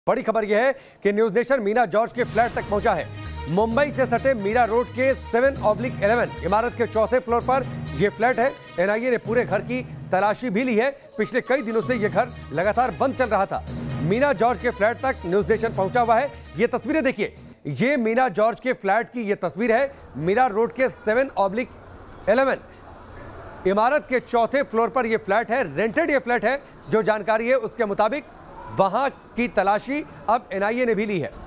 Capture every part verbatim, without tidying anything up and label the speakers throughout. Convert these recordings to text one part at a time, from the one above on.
Speaker 1: बड़ी खबर यह है कि न्यूज नेशन मीना जॉर्ज के फ्लैट तक पहुंचा है। मुंबई से सटे मीरा रोड के सेवन ऑब्लिक इलेवन इमारत के चौथे फ्लोर पर यह फ्लैट है। एनआईए ने पूरे घर की तलाशी भी ली है। पिछले कई दिनों से यह घर लगातार बंद चल रहा था। मीना जॉर्ज के फ्लैट तक न्यूज नेशन पहुंचा हुआ है। ये तस्वीरें देखिए, ये मीना जॉर्ज के फ्लैट की यह तस्वीर है। मीरा रोड के सेवन ऑब्लिक इलेवन इमारत के चौथे फ्लोर पर यह फ्लैट है। रेंटेड यह फ्लैट है। जो जानकारी है उसके मुताबिक वहां की तलाशी अब एनआईए ने भी ली है।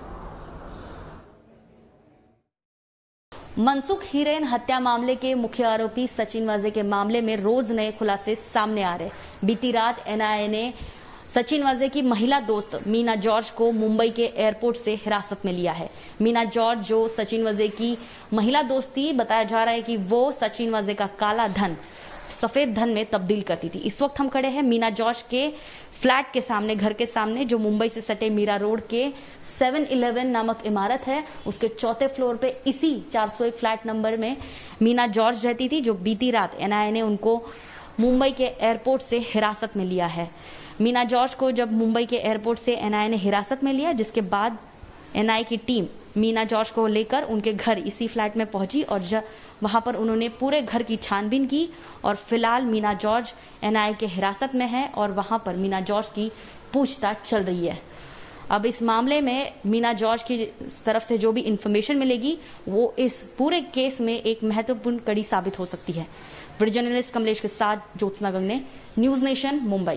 Speaker 2: मनसुख हीरेन हत्या मामले के मुख्य आरोपी सचिन वाजे के मामले में रोज नए खुलासे सामने आ रहे। बीती रात एनआईए ने सचिन वाजे की महिला दोस्त मीना जॉर्ज को मुंबई के एयरपोर्ट से हिरासत में लिया है। मीना जॉर्ज जो सचिन वाजे की महिला दोस्त थी, बताया जा रहा है कि वो सचिन वाजे का काला धन सफेद धन में तब्दील करती थी। इस वक्त हम खड़े हैं मीना जॉर्ज के फ्लैट के सामने, घर के सामने, जो मुंबई से सटे मीरा रोड के सेवन इलेवन नामक इमारत है। उसके चौथे फ्लोर पे इसी चार सौ एक फ्लैट नंबर में मीना जॉर्ज रहती थी, जो बीती रात एनआईए ने उनको मुंबई के एयरपोर्ट से हिरासत में लिया है। मीना जॉर्ज को जब मुंबई के एयरपोर्ट से एनआईए ने हिरासत में लिया, जिसके बाद एनआईए की टीम मीना जॉर्ज को लेकर उनके घर इसी फ्लैट में पहुंची और वहां पर उन्होंने पूरे घर की छानबीन की और फिलहाल मीना जॉर्ज एनआईए के हिरासत में है और वहां पर मीना जॉर्ज की पूछताछ चल रही है। अब इस मामले में मीना जॉर्ज की तरफ से जो भी इंफॉर्मेशन मिलेगी वो इस पूरे केस में एक महत्वपूर्ण कड़ी साबित हो सकती है। वीडियो जर्नलिस्ट कमलेश के साथ ज्योत्सना गंगने, न्यूज नेशन, मुंबई।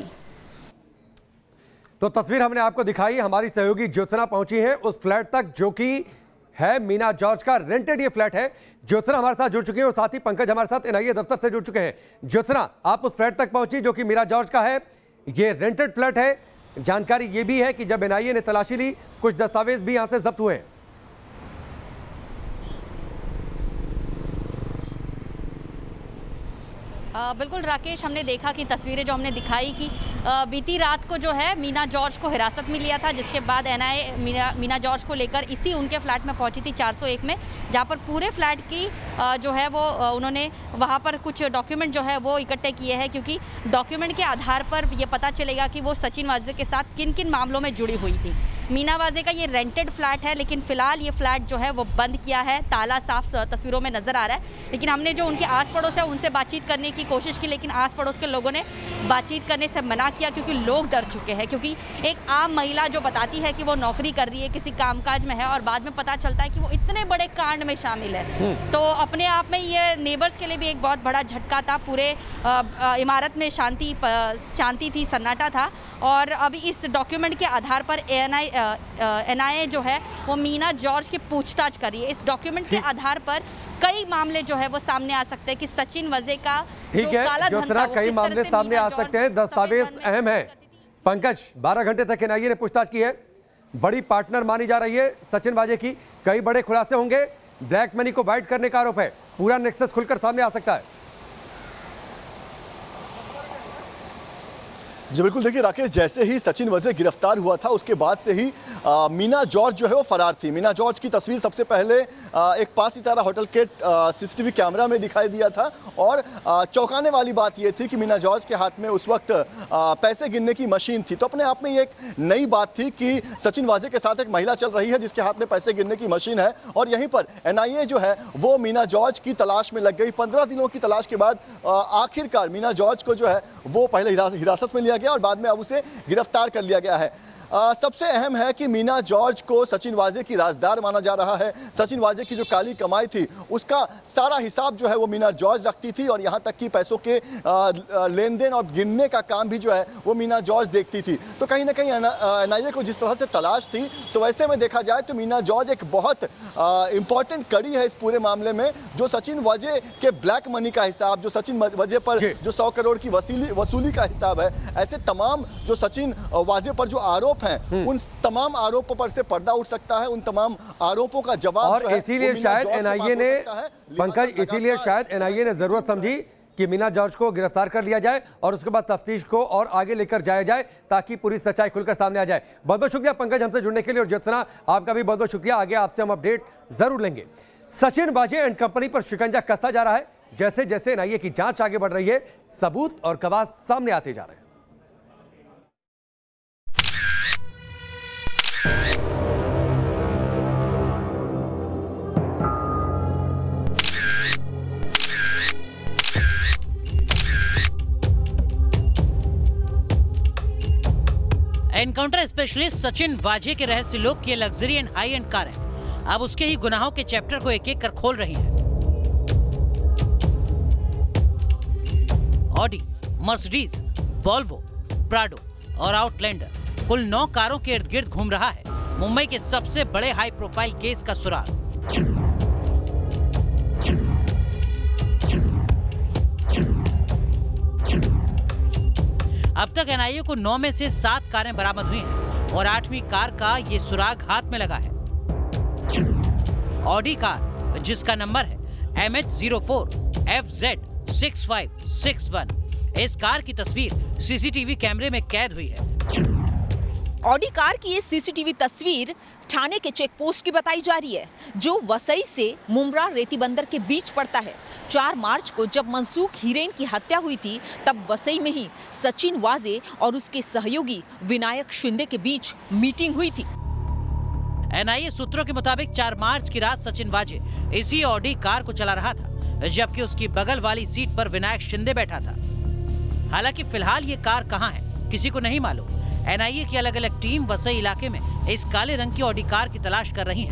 Speaker 1: तो तस्वीर हमने आपको दिखाई। हमारी सहयोगी ज्योत्सना पहुंची है उस फ्लैट तक जो कि है मीना जॉर्ज का रेंटेड ये फ्लैट है। ज्योत्सना हमारे साथ जुड़ चुकी है और साथ ही पंकज हमारे साथ एनआईए दफ्तर से जुड़ चुके हैं। ज्योत्सना, आप उस फ्लैट तक पहुंची जो कि मीना जॉर्ज का है। ये रेंटेड फ्लैट है। जानकारी ये भी है कि जब एनआईए ने तलाशी ली, कुछ दस्तावेज भी यहां से जब्त हुए हैं।
Speaker 2: बिल्कुल राकेश, हमने देखा कि तस्वीरें जो हमने दिखाई कि बीती रात को जो है मीना जॉर्ज को हिरासत में लिया था, जिसके बाद एनआईए मीना मीना जॉर्ज को लेकर इसी उनके फ्लैट में पहुंची थी चार सौ एक में, जहां पर पूरे फ्लैट की जो है वो उन्होंने वहां पर कुछ डॉक्यूमेंट जो है वो इकट्ठे किए हैं, क्योंकि डॉक्यूमेंट के आधार पर ये पता चलेगा कि वो सचिन वाजे के साथ किन किन मामलों में जुड़ी हुई थी। मीना वाजे का ये रेंटेड फ्लैट है, लेकिन फिलहाल ये फ्लैट जो है वो बंद किया है। ताला साफ तस्वीरों में नजर आ रहा है, लेकिन हमने जो उनके आस पड़ोस है उनसे बातचीत करने की कोशिश की, लेकिन आस पड़ोस के लोगों ने बातचीत करने से मना किया, क्योंकि लोग डर चुके हैं। क्योंकि एक आम महिला जो बताती है कि वो नौकरी कर रही है, किसी कामकाज में है, और बाद में पता चलता है कि वो इतने बड़े कांड में शामिल है, तो अपने आप में ये नेबर्स के लिए भी एक बहुत बड़ा झटका था। पूरे इमारत में शांति शांति थी, सन्नाटा था, और अभी इस डॉक्यूमेंट के आधार पर एएनआई एनआईए जो है वो मीना जॉर्ज की पूछताछ कर रही है। इस डॉक्यूमेंट के आधार पर कई मामले जो है वो सामने आ सकते हैं कि सचिन वाजे का जो काला धन था,
Speaker 1: कई मामले सामने आ सकते हैं। दस्तावेज अहम है। पंकज, बारह घंटे तक एनआईए ने पूछताछ की है। बड़ी पार्टनर मानी जा रही है सचिन वाजे की। कई बड़े खुलासे होंगे। ब्लैक मनी को वाइट करने का आरोप है। पूरा नेक्सस खुलकर सामने आ सकता है।
Speaker 3: जी बिल्कुल, देखिए राकेश, जैसे ही सचिन वाजे गिरफ्तार हुआ था उसके बाद से ही आ, मीना जॉर्ज जो है वो फरार थी। मीना जॉर्ज की तस्वीर सबसे पहले आ, एक पांच सितारा होटल के सीसीटीवी कैमरा में दिखाई दिया था, और आ, चौंकाने वाली बात यह थी कि मीना जॉर्ज के हाथ में उस वक्त आ, पैसे गिनने की मशीन थी। तो अपने आप में ये एक नई बात थी कि सचिन वाजे के साथ एक महिला चल रही है जिसके हाथ में पैसे गिनने की मशीन है, और यहीं पर एनआईए जो है वो मीना जॉर्ज की तलाश में लग गई। पंद्रह दिनों की तलाश के बाद आखिरकार मीना जॉर्ज को जो है वो पहले हिरासत में लिया गया और बाद में अब उसे गिरफ्तार कर लिया गया है। आ, सबसे अहम है कि मीना जॉर्ज को सचिन वाजे की राजदार माना जा रहा है। सचिन वाजे की जो काली कमाई थी उसका सारा हिसाब जो है वो मीना जॉर्ज रखती थी, और यहाँ तक कि पैसों के लेन देन और गिनने का काम भी जो है वो मीना जॉर्ज देखती थी। तो कहीं ना कहीं एनआईए को जिस तरह से तलाश थी, तो वैसे में देखा जाए तो मीना जॉर्ज एक बहुत इंपॉर्टेंट कड़ी है इस पूरे मामले में। जो सचिन वाजे के ब्लैक मनी का हिसाब, जो सचिन वाजे पर जो सौ करोड़ की वसूली वसूली का हिसाब है, ऐसे तमाम जो सचिन वाजे पर जो आरोप हैं, उन तमाम आरोपों पर से पर्दा उठ सकता है। उन तमाम आरोपों का जवाब
Speaker 1: और इसीलिए शायद एनआईए ने, पंकज, इसीलिए शायद एनआईए ने जरूरत समझी कि मीना जॉर्ज को गिरफ्तार कर लिया जाए और उसके बाद तफ्तीश को और आगे लेकर जाया जाए, ताकि पूरी सच्चाई खुलकर सामने आ जाए। बहुत बहुत शुक्रिया पंकज हमसे जुड़ने के लिए, और ज्योत्सना आपका भी बहुत बहुत शुक्रिया। आगे आपसे हम अपडेट जरूर लेंगे। सचिन वाजे एंड कंपनी पर शिकंजा कसता जा रहा है। जैसे जैसे एनआईए की जांच आगे बढ़ रही है, सबूत और गवाह सामने आते जा रहे हैं।
Speaker 4: एनकाउंटर स्पेशलिस्ट सचिन वाजे के रहस्य लोक की luxury and high end car है अब उसके ही गुनाहों के चैप्टर को एक एक कर खोल रही है। ऑडी, मर्सिडीज, वोल्वो, प्राडो और आउटलैंडर कुल नौ कारों के इर्द गिर्द घूम रहा है मुंबई के सबसे बड़े हाई प्रोफाइल केस का सुराग। अब तक एनआईए को नौ में से सात कारें बरामद हुई हैं और आठवीं कार का ये सुराग हाथ में लगा है। ऑडी कार जिसका नंबर है M H zero four F Z six five six one, इस कार की तस्वीर सीसीटीवी कैमरे में कैद हुई है।
Speaker 5: ऑडी कार की ये सीसीटीवी तस्वीर ठाणे के चेक पोस्ट की बताई जा रही है जो वसई से मुमरा रेती बंदर के बीच पड़ता है। चार मार्च को जब मनसूख हीरेन की हत्या हुई थी तब वसई में ही सचिन वाजे और उसके सहयोगी विनायक शिंदे के बीच मीटिंग हुई थी।
Speaker 4: एनआईए सूत्रों के मुताबिक चार मार्च की रात सचिन वाजे इसी ऑडी कार को चला रहा था जबकि उसकी बगल वाली सीट पर विनायक शिंदे बैठा था। हालांकि फिलहाल ये कार कहां है किसी को नहीं मालूम। एनआईए की अलग अलग टीम वसई इलाके में इस काले रंग की ऑडी कार की तलाश कर रही है।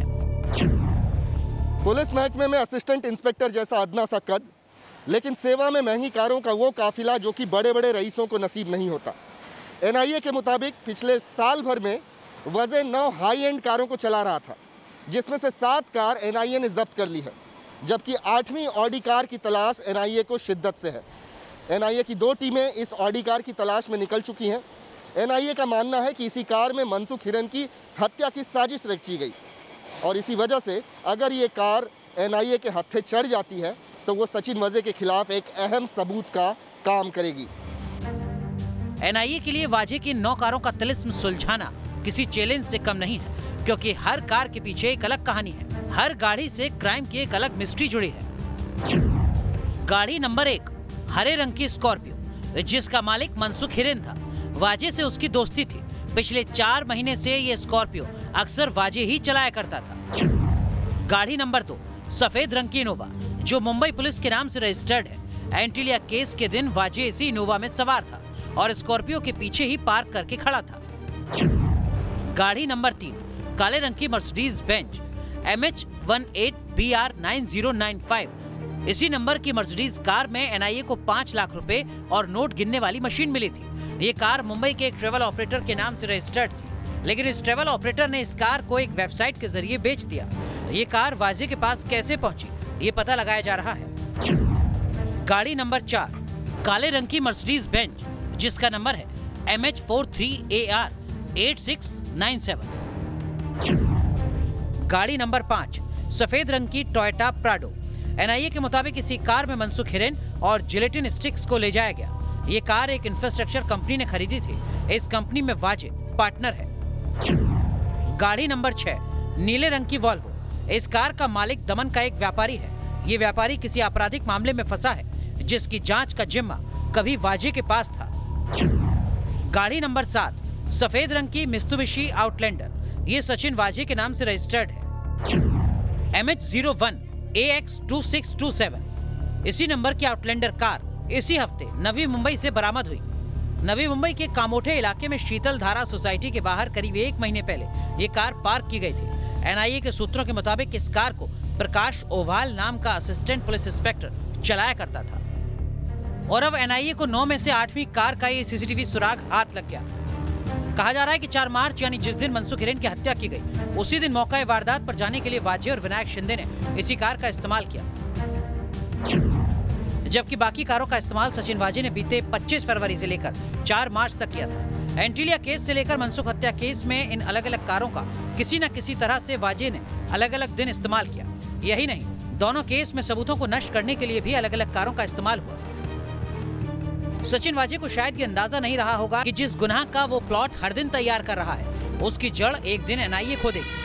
Speaker 6: पुलिस महकमे में असिस्टेंट इंस्पेक्टर जैसा अदना सा कद, लेकिन सेवा में महंगी कारों का वो काफिला जो कि बड़े बड़े रईसों को नसीब नहीं होता। एनआईए के मुताबिक पिछले साल भर में वजह नौ हाई एंड कारों को चला रहा था जिसमें से सात कार एनआईए ने जब्त कर ली है जबकि आठवीं ऑडी कार की तलाश एनआईए को शिद्दत से है। एनआईए की दो टीमें इस ऑडी कार की तलाश में निकल चुकी हैं। एनआईए का मानना है कि इसी कार में मनसूख हिरेन की हत्या की साजिश रची गई और इसी वजह से अगर ये कार एनआईए के हत्थे चढ़ जाती है तो वो सचिन वाजे के खिलाफ एक अहम सबूत का काम करेगी।
Speaker 4: एनआईए के लिए वाजे की नौ कारों का तिलिस्म सुलझाना किसी चैलेंज से कम नहीं है क्योंकि हर कार के पीछे एक अलग कहानी है। हर गाड़ी से क्राइम की एक अलग मिस्ट्री जुड़ी है। गाड़ी नंबर एक, हरे रंग की स्कॉर्पियो जिसका मालिक मनसूख हिरेन था। वाजे से उसकी दोस्ती थी। पिछले चार महीने से ये स्कॉर्पियो अक्सर वाजे ही चलाया करता था। गाड़ी नंबर दो, सफेद रंग की इनोवा जो मुंबई पुलिस के नाम से रजिस्टर्ड है। एंटीलिया केस के दिन वाजे इसी इनोवा में सवार था और स्कॉर्पियो के पीछे ही पार्क करके खड़ा था। गाड़ी नंबर तीन, काले रंग की Mercedes Benz M H one eight B R nine zero nine five. इसी नंबर की मर्सिडीज कार में एनआईए को पांच लाख रुपए और नोट गिनने वाली मशीन मिली थी। ये कार मुंबई के एक ट्रेवल ऑपरेटर के नाम से रजिस्टर्ड थी लेकिन इस ट्रेवल ऑपरेटर ने इस कार को एक वेबसाइट के जरिए बेच दिया। ये कार वाजे के पास कैसे पहुंची ये पता लगाया जा रहा है। गाड़ी नंबर चार, काले रंग की मर्सिडीज बेंज जिसका नंबर है M H four three A R eight six nine seven. गाड़ी नंबर पाँच, सफेद रंग की टोयोटा प्राडो। एनआईए के मुताबिक इसी कार में मनसूख हिरेन और जिलेटिन स्टिक्स को ले जाया गया। ये कार एक इंफ्रास्ट्रक्चर कंपनी ने खरीदी थी। इस कंपनी में वाजे पार्टनर है। गाड़ी नंबर छह, नीले रंग की वॉल्वो। इस कार का मालिक दमन का एक व्यापारी है। ये व्यापारी किसी आपराधिक मामले में फंसा है जिसकी जांच का जिम्मा कभी वाजे के पास था। गाड़ी नंबर सात, सफेद रंग की मित्सुबिशी आउटलैंडर। ये सचिन वाजे के नाम से रजिस्टर्ड है। M H zero one A X two six two seven. इसी नंबर की आउटलैंडर कार इसी हफ्ते नवी मुंबई से बरामद हुई। नवी मुंबई के कामोठे इलाके में शीतल धारा सोसाइटी के बाहर करीब एक महीने पहले ये कार पार्क की गई थी। एनआईए के सूत्रों के मुताबिक इस कार को प्रकाश ओवाल नाम का असिस्टेंट पुलिस इंस्पेक्टर चलाया करता था और अब एनआईए को नौ में से आठवीं कार का ये सीसीटीवी सुराग हाथ लग गया। कहा जा रहा है कि चार मार्च यानी जिस दिन मनसूख हिरेन की हत्या की गई उसी दिन मौका वारदात पर जाने के लिए वाजे और विनायक शिंदे ने इसी कार का इस्तेमाल किया जबकि बाकी कारों का इस्तेमाल सचिन वाजे ने बीते पच्चीस फरवरी से लेकर चार मार्च तक किया था। एंटीलिया केस से लेकर मनसूख हत्या केस में इन अलग अलग कारों का किसी न किसी तरह से वाजे ने अलग अलग दिन इस्तेमाल किया। यही नहीं, दोनों केस में सबूतों को नष्ट करने के लिए भी अलग अलग कारों का इस्तेमाल हुआ। सचिन वाजे को शायद ये अंदाजा नहीं रहा होगा कि जिस गुनाह का वो प्लॉट हर दिन तैयार कर रहा है उसकी जड़ एक दिन एनआईए खोदेगी।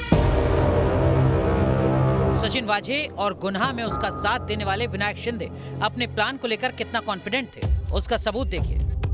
Speaker 4: सचिन वाजे और गुनाह में उसका साथ देने वाले विनायक शिंदे अपने प्लान को लेकर कितना कॉन्फिडेंट थे उसका सबूत देखिए।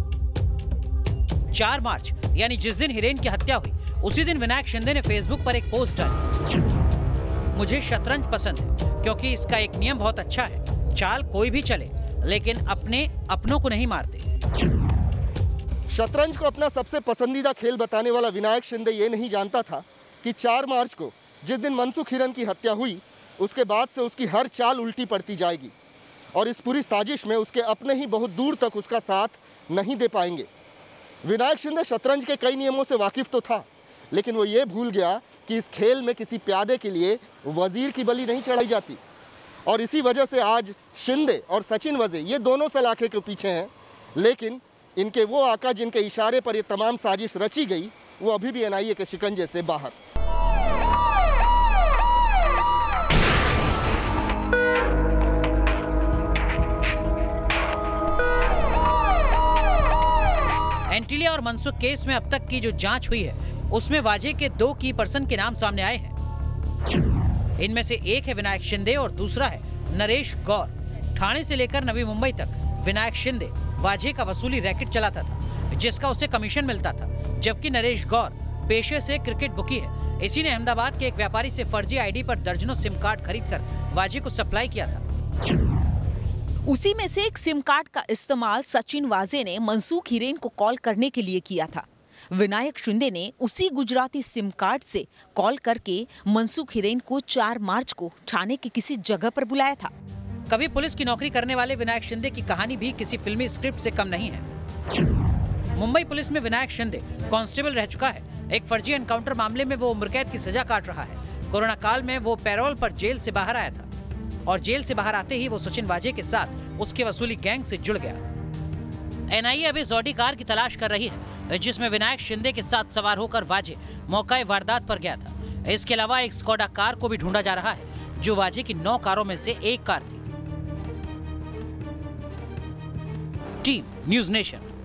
Speaker 4: चार मार्च यानी जिस दिन हिरेन की हत्या हुई उसी दिन विनायक शिंदे ने फेसबुक पर एक पोस्ट डाली, मुझे शतरंज पसंद है क्योंकि इसका एक नियम बहुत अच्छा है, चाल कोई भी चले लेकिन अपने अपनों को नहीं मारते।
Speaker 6: शतरंज को अपना सबसे पसंदीदा खेल बताने वाला विनायक शिंदे ये नहीं जानता था कि चार मार्च को जिस दिन मनसुख हिरेन की हत्या हुई, उसके बाद से उसकी हर चाल उल्टी पड़ती जाएगी और इस पूरी साजिश में उसके अपने ही बहुत दूर तक उसका साथ नहीं दे पाएंगे। विनायक शिंदे शतरंज के कई नियमों से वाकिफ तो था, लेकिन वो ये भूल गया कि इस खेल में किसी प्यादे के लिए वजीर की बलि नहीं चढ़ाई जाती। और इसी वजह से आज शिंदे और सचिन वजे ये दोनों सलाखे के पीछे हैं, लेकिन इनके वो आका जिनके इशारे पर ये तमाम साजिश रची गई, वो अभी भी एनआईए के शिकंजे से बाहर।
Speaker 4: एंटीलिया और मनसुख केस में अब तक की जो जांच हुई है, उसमें वाजे के दो की पर्सन के नाम सामने आए हैं। इनमें से एक है विनायक शिंदे और दूसरा है नरेश गौर। ठाणे से लेकर नवी मुंबई तक विनायक शिंदे वाजे का वसूली रैकेट चलाता था, जिसका उसे कमीशन मिलता था, जबकि नरेश गौर पेशे से क्रिकेट बुकी है। इसी ने अहमदाबाद के एक व्यापारी से फर्जी आईडी पर दर्जनों सिम कार्ड खरीदकर वाजे को सप्लाई किया था।
Speaker 5: उसी में से एक सिम कार्ड का इस्तेमाल सचिन वाजे ने मनसुख हिरेन को कॉल करने के लिए किया था। विनायक शिंदे ने उसी गुजराती सिम कार्ड से कॉल करके मनसुख हिरेन को चार मार्च को ठाणे के किसी जगह पर बुलाया था।
Speaker 4: कभी पुलिस की नौकरी करने वाले विनायक शिंदे की कहानी भी किसी फिल्मी स्क्रिप्ट से कम नहीं है। मुंबई पुलिस में विनायक शिंदे कांस्टेबल रह चुका है। एक फर्जी एनकाउंटर मामले में वो उम्रकैद की सजा काट रहा है। कोरोना काल में वो पैरोल पर जेल से बाहर आया था और जेल से बाहर आते ही वो सचिन वाजे के साथ उसके वसूली गैंग से जुड़ गया। एनआईए अभी ऑडी कार की तलाश कर रही है, जिसमें विनायक शिंदे के साथ सवार होकर वाजे मौका वारदात पर गया था। इसके अलावा एक स्कोडा कार को भी ढूंढा जा रहा है, जो वाजे की नौ कारों में से एक कार थी। Team News nation.